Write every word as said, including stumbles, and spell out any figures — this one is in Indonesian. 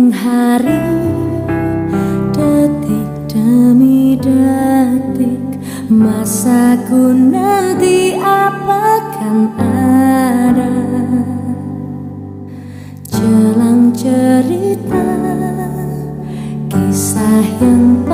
hari, detik demi detik, masaku nanti apakan ada. Jelang cerita kisah yang